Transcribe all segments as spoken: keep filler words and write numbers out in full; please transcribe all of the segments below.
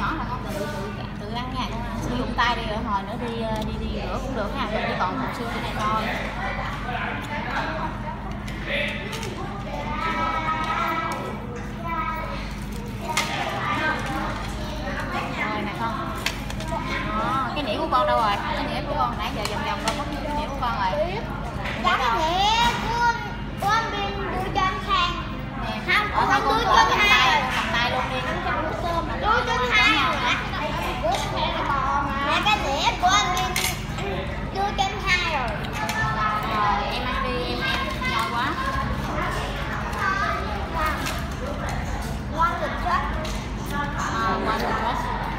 nhỏ là con tự tự tự ăn nha, con sử dụng tay đi rồi hồi nữa đi đi đi rửa cũng được ha, chỉ còn một xương cái này thôi. Rồi nè con. Đó, cái nĩa của con đâu rồi? Cái nĩa của con nãy giờ vòng vòng con có cái nĩa của con rồi. Cái nĩa của con bên đưa cho anh Khang. Không, ờ, con con đưa cho anh tay, cầm tay luôn đi. Đưa cho anh Khang hả? Mẹ cái nĩa của anh bên đưa cho anh Khang rồi. Rồi em ăn đi, em em ngon quá. Ngon được chết. À, ngon được chết.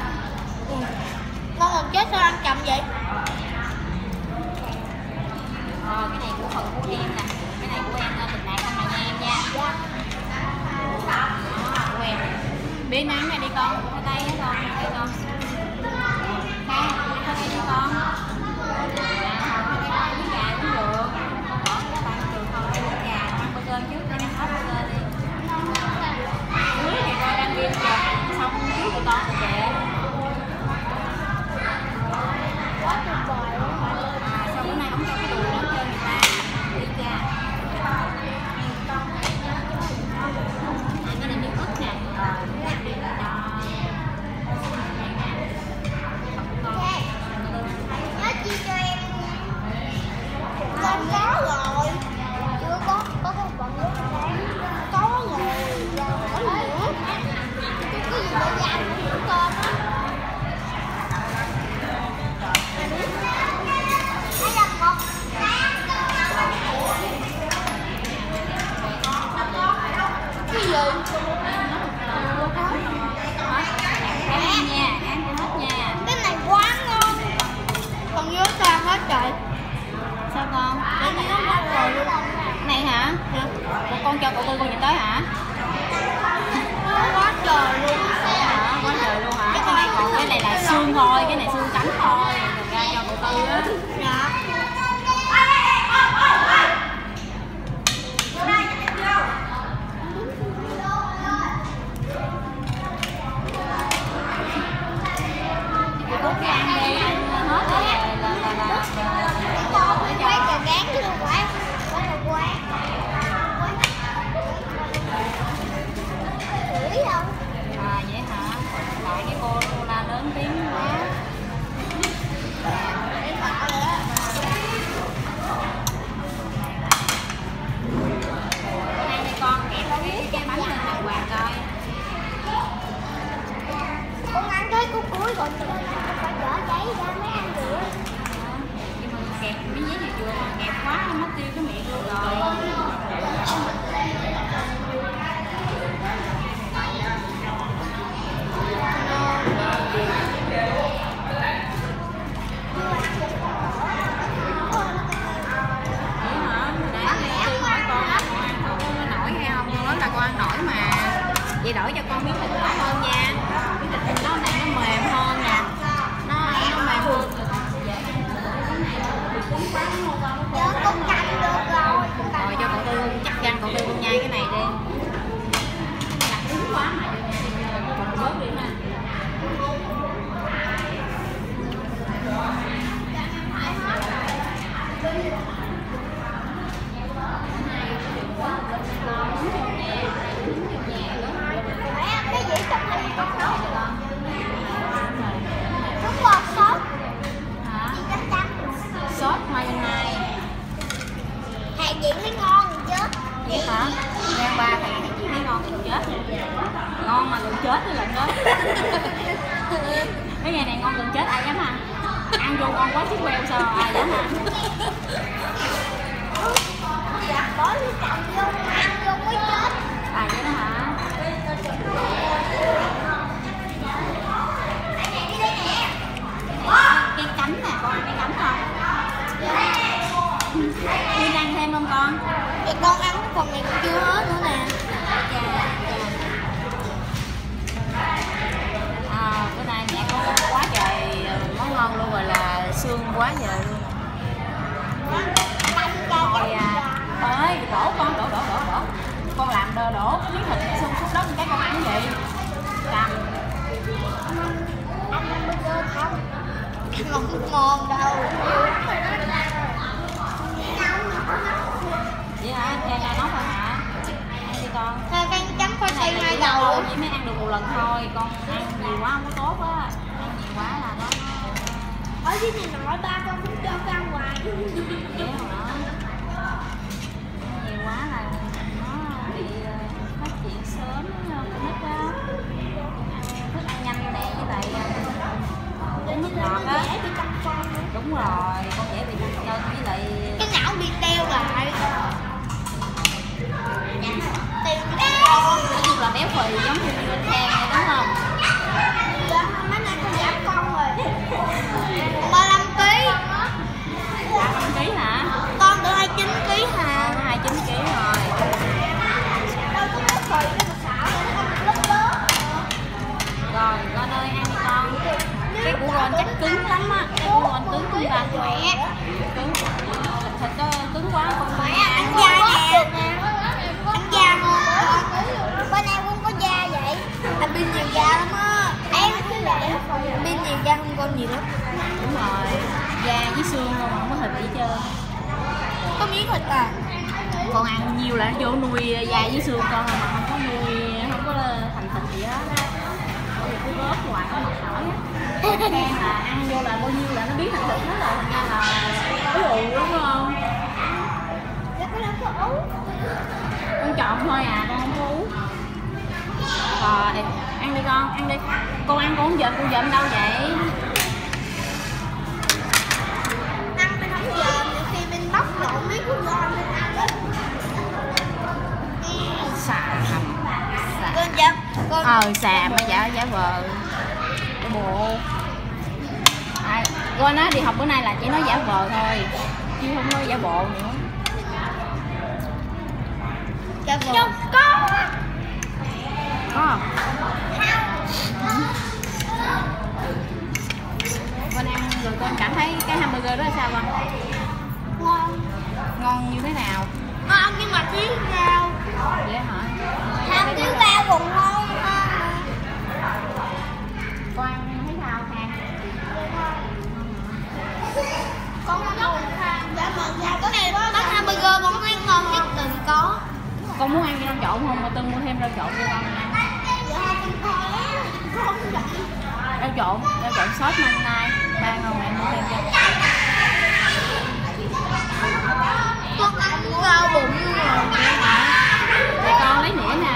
Ngon được chết sao ăn chậm vậy? Rồi cái này của phần của em nè, cái này của em thịt nạc không là nha em nha. Đó, của em. Biến nắng này đi con, khoai tây hết con, đây con. Đây, khoai tây đi con. Khoai tây với gà cũng được. Bỏ các bạn được không? Ăn gà, ăn burger trước, ăn hết burger đi. Dưới thì coi đang viên rồi, xong trước của con rồi kìa. Quá tuyệt vời luôn. À, sao bữa nay không cho cái đùi nó chơi người ta đi ra. Cái này miếng ức nè. Nhớ chia cho em. Con có rồi. Chưa có, có con còn nước đấy. Có rồi, có nữa. Cái gì để dành của con á. Hay là một cái gì? Ăn nha, ăn cho hết nha. Cái này quá ngon. Con nhớ sao hết trời. Sao con? Cái này nó ngon rồi luôn. Này hả? Con, con cho cậu tư con nhìn tới hả? Nó quá trời luôn. Hả? Quá trời luôn hả? Cái này còn cái này là xương thôi, cái này xương cánh thôi. Được ra cho cậu tư á. Dạ. Chị Cúc cái ăn đi, ăn hết rồi là là là là Con phải cà gán luôn quá. Quá là quá. Chửi không? à vậy hả? Tại cái cô cô la lớn tiếng quá. Đây đây con kẹp cái cái bánh lên đàng hoàng coi. Con ăn cái khúc cuối rồi con phải dở giấy ra mới ăn được. Nhưng mà kẹp miếng giấy này vừa mà kẹp quá mất tiêu cái miệng luôn rồi. Vậy hả? Nãy tôi hỏi con là con ăn có có nổi hay không? Con nói là con ăn nổi mà. Vậy đổi cho con miếng thịt nhỏ hơn nha. Miếng thịt thịt nó này nó mềm hơn nè. Nó nó mềm hơn. Giờ con canh được rồi. Rồi cho cậu tư chắc chắn cậu tư con nhai cái này đi. Đặt cứng quá mà còn bớt đi ha. Mẹ cái gì trong hình con đó? Đúng rồi, sốt. Hả? Chị chắc chắn. Sốt mayonnaise. Hàng gì thấy ngon chứ? Vậy hả? Gan ba thì chị thấy ngon gần chết. Ngon mà gần chết thì lần đó. Cái ngày này ngon gần chết ai dám ăn? Ăn vô ngon quá chiếc queo sao ai dám ăn? Dạ, bỏ đi cầm vô, ăn vô mới chết. À vậy đó hả? Cái cánh nè, con ăn cái cánh không? Quyên ăn thêm không con? Thì con ăn phần này chưa hết nữa nè. À, bữa nay mẹ có quá trời món ngon luôn rồi, là xương quá trời luôn. Rồi à, ơi đổ con, đổ đổ đổ đổ. Con làm đổ đổ cái miếng thịt xương xúc đó cái con ăn gì? Cầm. Ăn hamburger không? Không ngon đâu. Vậy hả? Em là nấu thôi hả? Ăn đi con. Thôi con chấm khoai tây hai đầu đầu. chỉ mới ăn được một lần thôi, con ăn nhiều quá không có tốt á. Ăn nhiều quá là nó Ở dưới nhà nội ba con cũng cho con ăn hoài. dễ hả? Nhiều quá là nó bị phát triển sớm con nít á. Thức ăn nhanh nè với lại uống nước ngọt á. Dễ bị tăng cân. Đúng rồi, con dễ bị tăng cân với lại Cái não bị teo lại. Teo teo. nói chung là béo phì giống như bên khen này đúng không? Dạ, mấy nay con giảm con rồi. ba mươi lăm ký. ba mươi lăm ký hả? Con được hai mươi chín ký hả? Con hai mươi chín ký rồi. Đâu có béo phì đâu mà xạo nữa, con lớp lớn. Rồi, con ơi ăn đi con. Cái của con chắc cứng lắm á. Cái của con cứng cứng và khỏe. Cứng. Thịt nó cứng quá con Mẹ phải ăn ăn da nè. Ăn da ngon. Bên em cũng có da vậy. Anh Bin nhiều da lắm á. Em cũng vậy. Bin nhiều da hơn con nhiều lắm. Đúng rồi. Da với xương không, không có thịt gì hết trơn. Có miếng thịt à? Con ăn nhiều là nó vô nuôi da với xương con mà không có nuôi, không có thành thịt gì đó. Cứ góp hoài có mệt mỏi á. Con là ăn vô là bao nhiêu là nó biến thành thịt hết rồi, thành ra là ứ ụ đúng không? Dạ con đâu có ú. Con chọn thôi à, con không có uống. Rồi, ăn đi con, ăn đi. Con ăn con không dợm, con dợm đâu vậy? Ăn bên không giờ, nhiều khi bên bóc lộn miếng của ngon bên ăn đó. Xà hầm. Con dạ, con Ờ, xà mà giả giả vờ. Bộ. À, con nó đi học bữa nay là chỉ nói giả vờ thôi, chứ không nói giả bộ nữa. dạ vâng. Không có. Có không? Con ăn rồi con cảm thấy cái hamburger đó là sao con? Ngon. Ngon như thế nào? Ngon nhưng mà thiếu rau. Vậy hả? Không thiếu rau còn ngon hơn. Con ăn thấy sao Khang? Con ngon. Dạ mà dạ cái này bánh hamburger con thấy ngon nhất từng có. Con muốn ăn rau trộn không? Mà Tân mua thêm rau trộn cho con ăn. Dạ con thôi. Con vậy. Rau trộn, rau trộn sốt măng nai. Ba ngon mẹ mua thêm cho. Con ăn rau bụng rồi. Vậy con lấy nĩa nè.